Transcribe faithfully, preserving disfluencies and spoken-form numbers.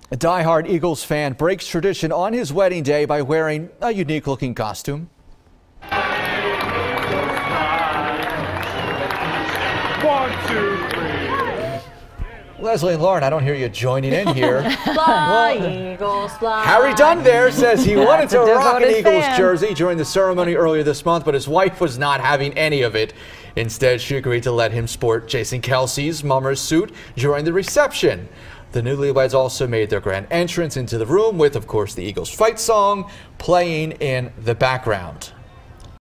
A diehard Eagles fan breaks tradition on his wedding day by wearing a unique-looking costume. One, two, three. Leslie and Lauren, I don't hear you joining in here. Fly, Eagles, fly. Harry Dunn there says he wanted to That's a rock an devoted Eagles fan. jersey during the ceremony earlier this month, but his wife was not having any of it. Instead, she agreed to let him sport Jason Kelce's Mummers suit during the reception. The newlyweds also made their grand entrance into the room with, of course, the Eagles fight song playing in the background.